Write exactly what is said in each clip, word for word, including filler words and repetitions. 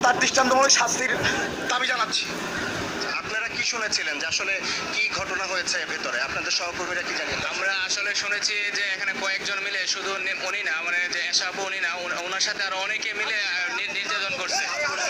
তার দৃষ্টান্তমূলক শাস্তির দাবি জানাচ্ছি। আপনারা কি শুনেছিলেন যে আসলে কি ঘটনা হয়েছে ভেতরে, আপনাদের সহকর্মীরা কি জানেন? আমরা আসলে শুনেছি যে এখানে কয়েকজন মিলে, শুধু নি- উনি না, মানে যে এসাবু উনি না, উন- ওনার সাথে আরো অনেকে মিলে আহ, নি- নির্যাতন করছে,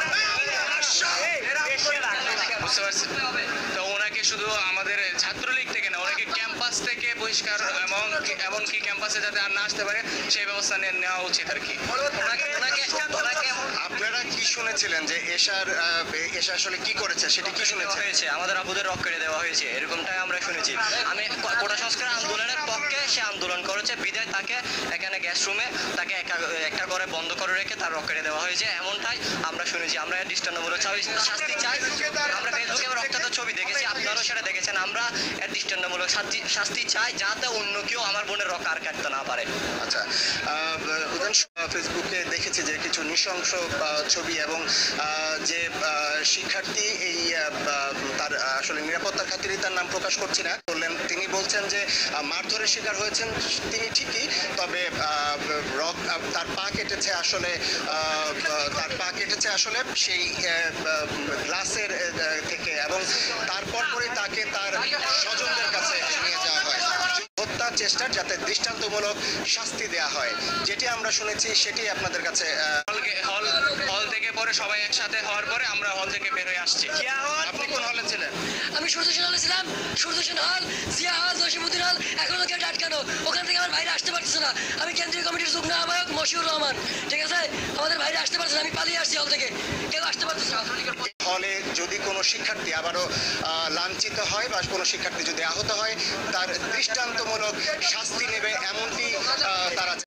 বুঝতে পারছেন? তো ওনাকে শুধু আমাদের ছাত্রলীগ থেকে না, ওনাকে ক্যাম্পাস থেকে বহিষ্কার এবং এমনকি ক্যাম্পাসে যাতে আর না আসতে পারে সেই ব্যবস্থা নিয়ে নেওয়া উচিত আর কি। ওনাকে ওনাকে ওনাকে আপনারা কি শুনেছিলেন যে এশার আহ, এশা আসলে কি করেছে সেটা কি শুনেছেন? হয়েছে আমাদের আবুদের রক কেটে দেওয়া হয়েছে, এরকমটাই আমরা শুনেছি। আমি ক- কোটা সংস্কার আন্দোলনের পক্ষে সে আন্দোলন করেছে বিদায় তাকে এখানে গ্যাস রুমে তাকে একা- একটা করে বন্ধ করে রেখে তার রক কেটে দেওয়া হয়েছে, এমনটাই আমরা শুনেছি। আমরা এর দৃষ্টান্তমূলক চাই- শাস্তি চাই। আমরা ফেসবুকে রক্তাক্ত ছবি দেখেছি, আপনারাও সেটা দেখেছেন। আমরা এর দৃষ্টান্তমূলক শাস্তি শাস্তি চাই, যাতে অন্য কেউ আমার বোনের রক আর কাটতে না পারে। আচ্ছা, আহ, উদাহরণ ফেসবুকে দেখেছি যে কিছু নৃশংস আহ, ছবি এবং আহ, যে আহ, শিক্ষার্থী এই আহ, বা- তার আহ, আসলে নিরাপত্তার খাতিরে তার নাম প্রকাশ করছি না বললেন, তিনি বলছেন যে আহ, মারধরের শিকার হয়েছেন তিনি ঠিকই, তবে আহ, রক আহ, তার পা কেটেছে আসলে আহ, তার পা কেটেছে আসলে সেই গ্লাসের থেকে, এবং তারপর পরে তাকে তার স্বজনদের কাছে নিয়ে যাওয়া হয় হত্যা চেষ্টার, যাতে দৃষ্টান্তমূলক শাস্তি দেয়া হয়। যেটি আমরা শুনেছি সেটি আপনাদের কাছে আহ, হল হল থেকে পরে সবাই একসাথে হওয়ার পরে আমরা হল থেকে বের হয়ে আসছি। আপনি কোন হলে ছিলেন? আমি সূর্যসেন হলে ছিলাম, সূর্যসেন হল, জিয়া হল, জসিমুদ্দিন হল, এখনো গেট আটকানো। ওখান থেকে আমার ভাইরা আসতে পারতেছে না। আমি কেন্দ্রীয় কমিটির যুগ্ম আহ্বায়ক মশিউর রহমান, ঠিক আছে? আমাদের ভাইরা আসতে পারছে না, আমি পালিয়ে আসছি হল থেকে, কেউ আসতে পারতেছে না। হলে যদি কোনো শিক্ষার্থী আবারও আহ, লাঞ্ছিত হয় বা কোনো শিক্ষার্থী যদি আহত হয়, তার দৃষ্টান্তমূলক শাস্তি নেবে এমনটি আহ, তারা